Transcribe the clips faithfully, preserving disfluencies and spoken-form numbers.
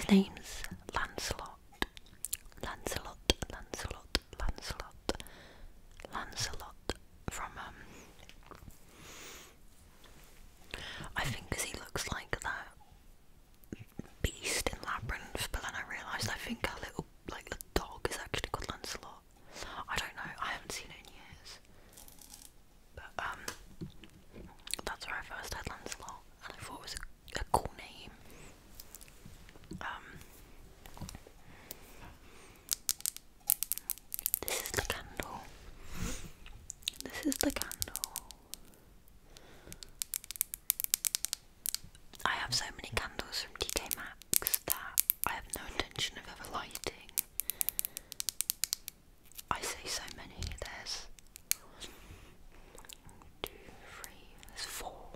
name's Lancelot. Lancelot, Lancelot, Lancelot, Lancelot from, um, I think 'cause he looks like that beast in Labyrinth, but then I realised I think a little, like, the dog is actually called Lancelot. I don't know, I haven't seen it in years. But, um, that's where I first heard Lancelot, and I thought it was a, a cool name. Um, this is the candle. This is the candle. I have so many candles from D K Maxx that I have no intention of ever lighting. I say so many, there's two, three, there's four.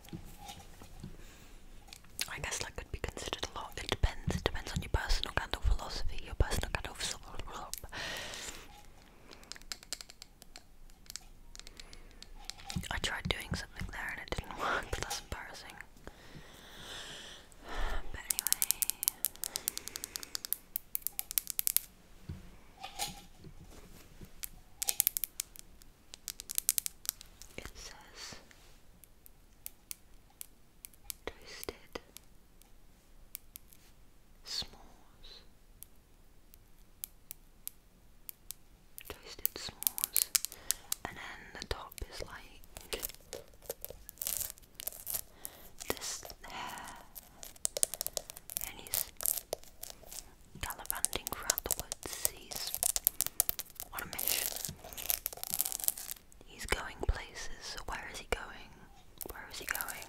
I guess that could be considered a lot. It depends. It depends on your personal candle philosophy, your personal candle philosophy. I tried doing something there and it didn't work, but that's embarrassing. But anyway, it says toasted s'mores. Toasted s'mores. And then the top is like this hair, and he's gallivanting throughout the woods. He's on a mission. He's going places. Where is he going? Where is he going?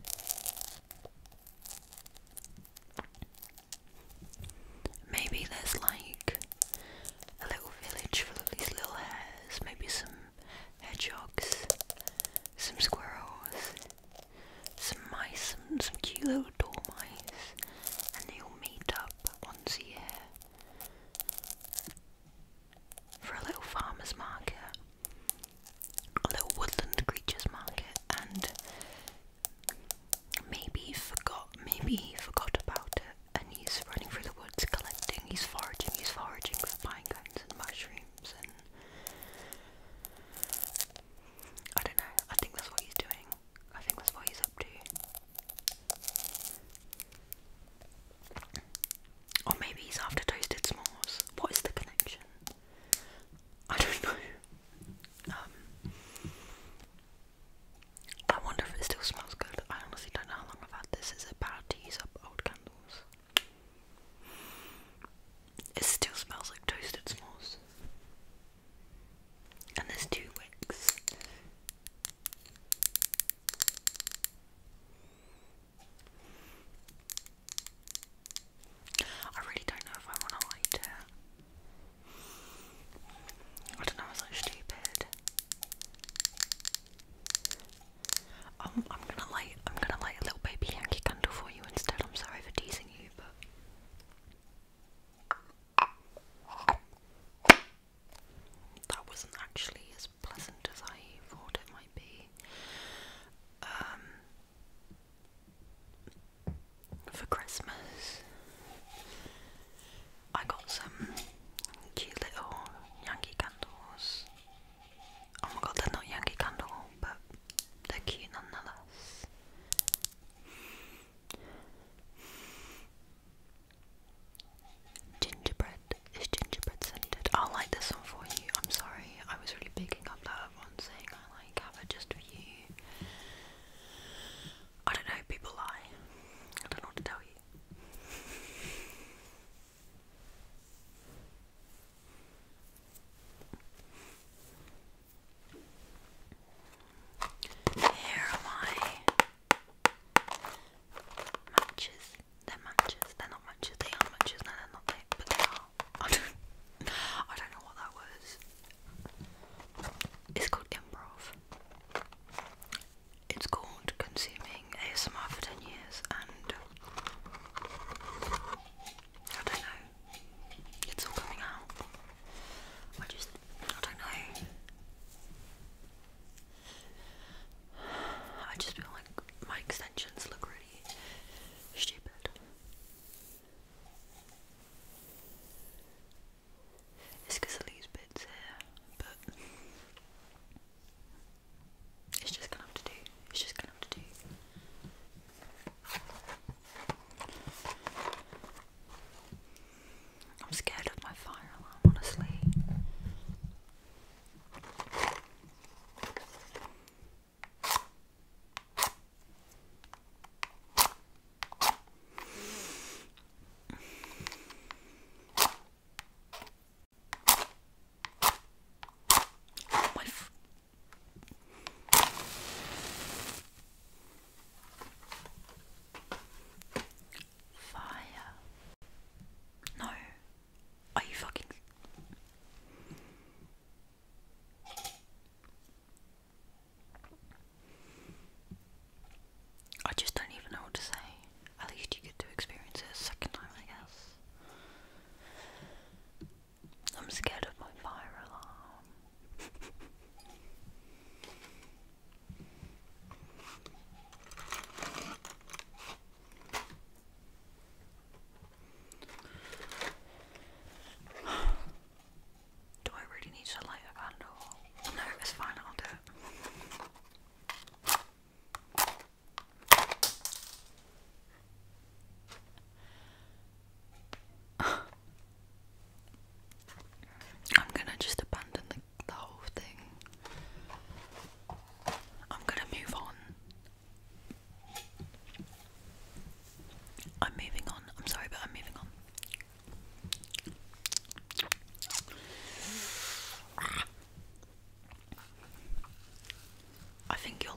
Maybe there's like a little village full of these little hares, maybe some hedgehogs, some squirrels, some mice, some, some cute little dormice, and they all meet up once a year for a little farmer's market, a little woodland creatures market, and maybe he forgot, maybe he forgot about it, and he's running through the woods collecting, he's foraging, he's foraging for pine cones and mushrooms, and I don't know, I think that's what he's doing, I think that's what he's up to.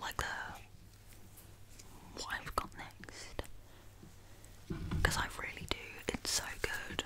like the what I've got next, because I really do. It's so good.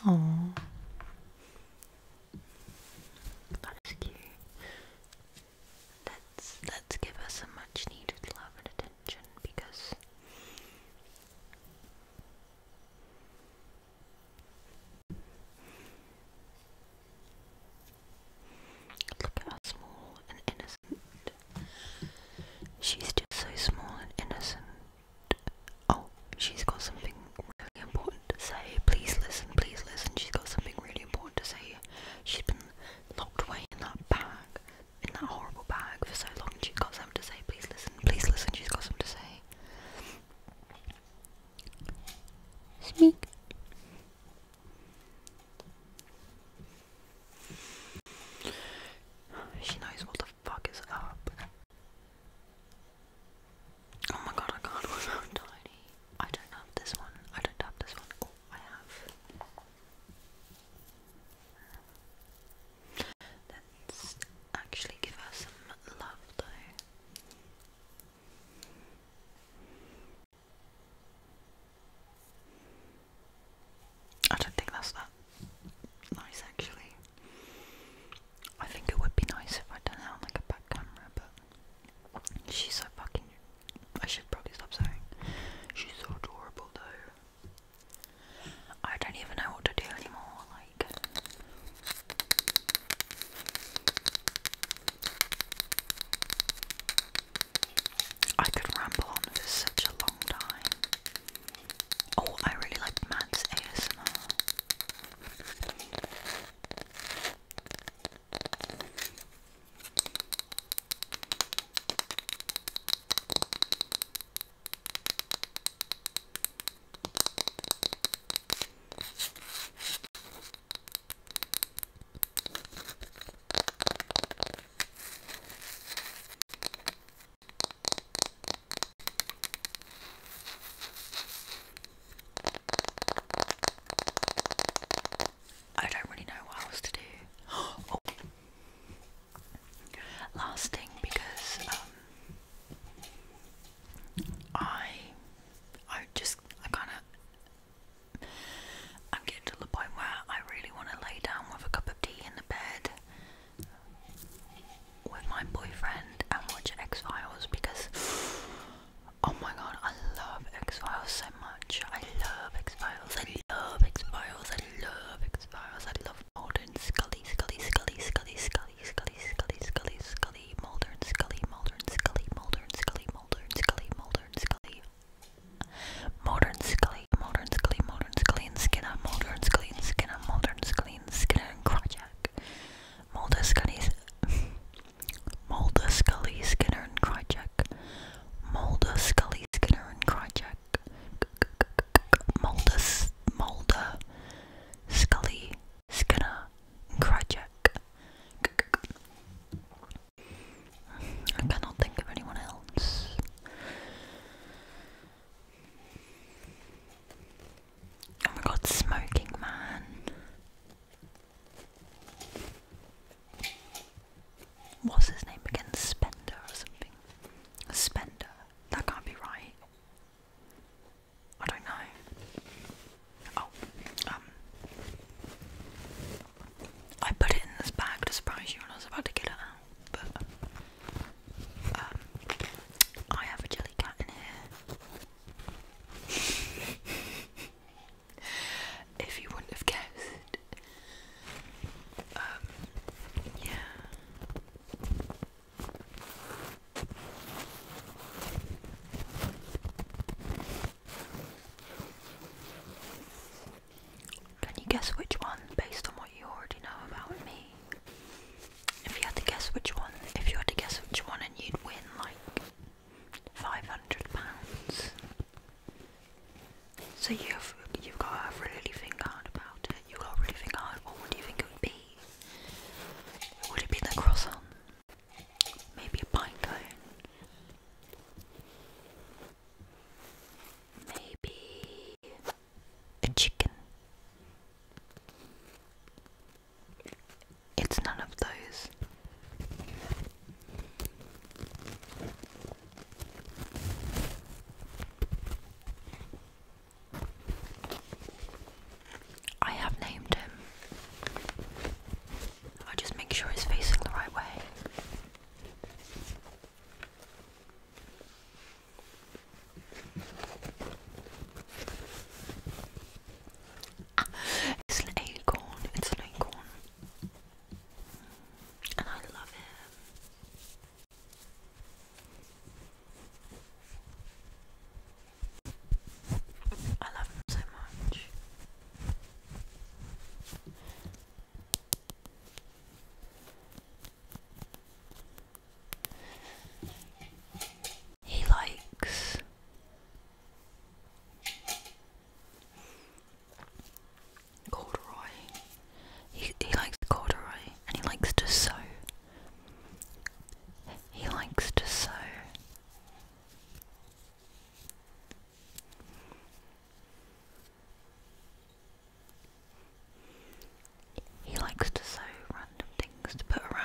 Oh, that's cute. Let's let's give her some much needed love and attention because look at how small and innocent. She's just so small and innocent. Oh, she's got something really important to say. Please listen, please listen. She's got something really important to say. She's been locked away in that bag, in that horrible bag for so long. She's got something to say. Please listen, please listen. She's got something to say. Speak. She knows what the fuck is up. Oh my god, I can't was so tiny. I don't have this one. I don't have this one. Oh, I have. Let's actually give her some love though. I don't think that's that nice actually. I think it would be nice if I done it on like a back camera, but she's so fucking. I should probably stop saying. She's so adorable though. I don't even know what to do anymore. Like, I could ramble on for such a long time. Oh, I really like Matt's A S M R. I don't really know what else to do. Oh. Last thing, because um, I, I just, I kind of, I'm getting to the point where I really want to lay down with a cup of tea in the bed with my boyfriend and watch X-Files because, oh my god, I love X-Files so much. I love X-Files. I love X-Files. I love X-Files. I love Mulder and Scully, Scully, Scully, Scully, Scully, Scully, Scully, Scully, Scully, Mulder and Scully, Mulder and Scully, Mulder and Scully, Mulder and Scully, Mulder and Scully, Mulder and Scully, Mulder and Scully, Mulder and Scully and Skinner, Mulder and Scully and Skinner, Mulder and Scully and Skinner and Krychek, Mulder, Scully, Mulder, Scully, Skinner and Krychek, Mulder, Scully, Skinner and Krychek, Mulder, Mulder, Scully, Skinner and Krychek. I cannot think of anyone else. Oh my god, Smoking Man. What's his name again? Spender or something? Spender. That can't be right. I don't know. Oh, um, I put it in this bag to surprise you when I was about to get it out, but um, I have a jellycat in here. If you wouldn't have guessed, um, yeah. Can you guess which one based on what you already know about me? If you had to guess which one, if you had to guess which one and you'd win like five hundred pounds. So you've, you've got to really think hard about it. You've got to really think hard. What would you think it would be? Would it be the croissant? Maybe a pine cone? Maybe a chicken? It's none of those.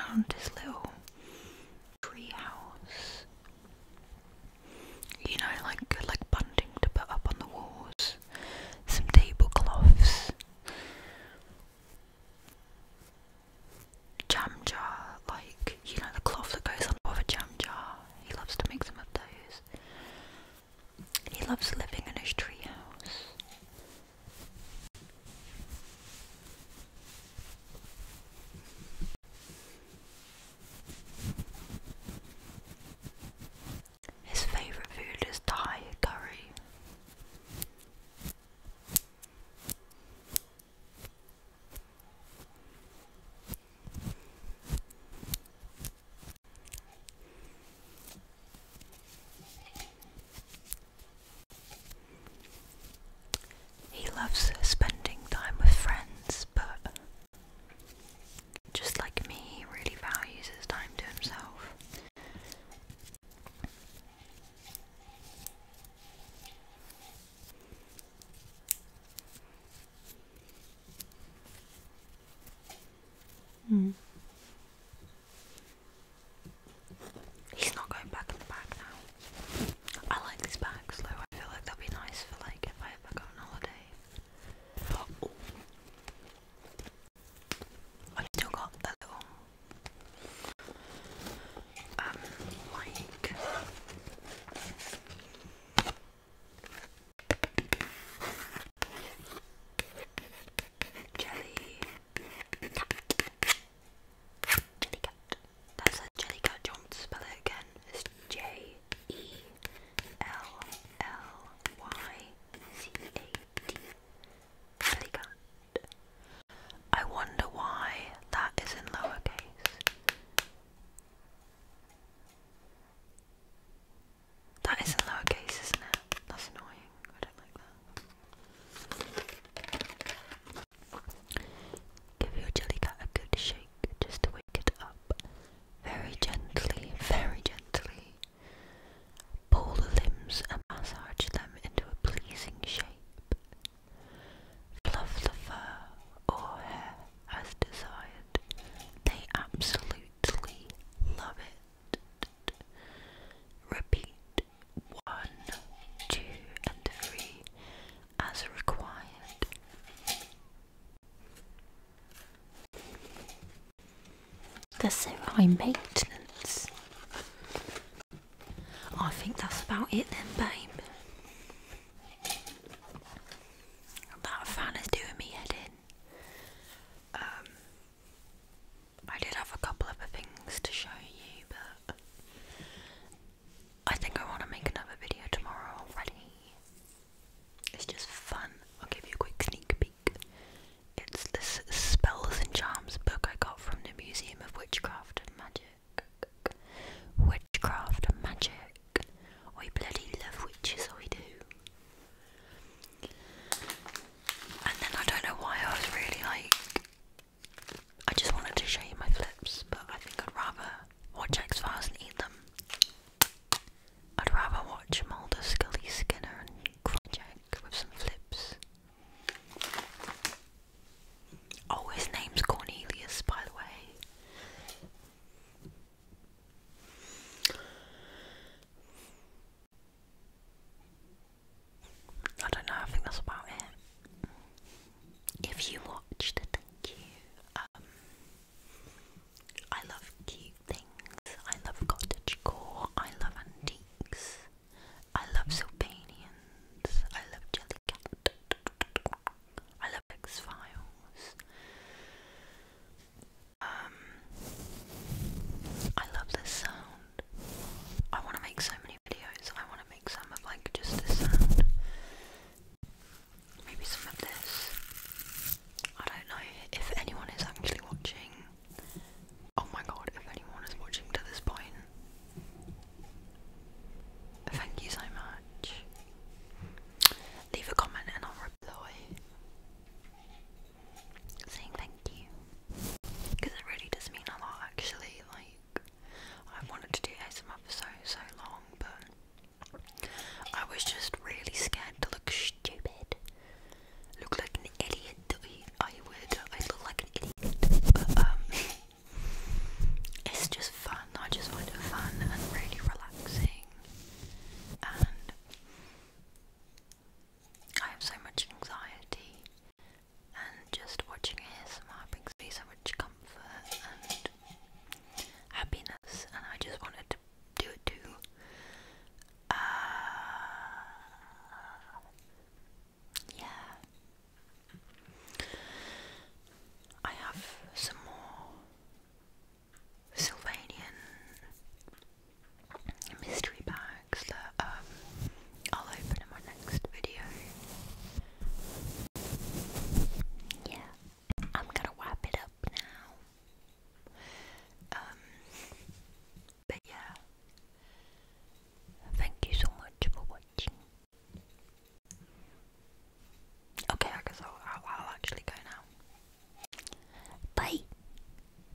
found his little tree house. You know, like like bunting to put up on the walls. Some tablecloths. Jam jar, like, you know, the cloth that goes on top of a jam jar. He loves to make some of those. He loves living in his tree house. His favourite food is Thai curry. He loves spending time with friends, but just like me, he really values his time to himself. Hmm. He's not going back in the bag now. I like these bags though. I feel like they'll be nice for like if I ever go on holiday. Oh. I've still got a little um like jelly cat. Jellycat. That's a jellycat. Do you want to spell it again? It's J E L L Y C A T. Jellycat. I wonder why that is in lowercase. That is in lowercase, isn't it? That's annoying. I don't like that. Give your jellycat a good shake just to wake it up. Very gently, very gently. Pull the limbs and massage them into a pleasing shape. Fluff the fur or hair as desired. They absolutely love it. Repeat one, two, and three as required. They're so high maintenance. I think that's about it then, babe.